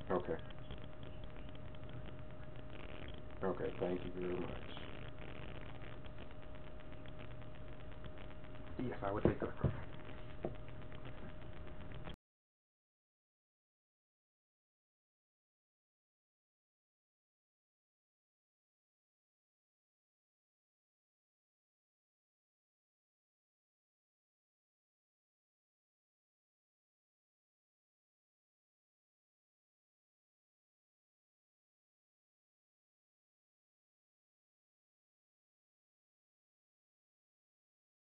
Okay. Okay, thank you very much. Yes, I would take that.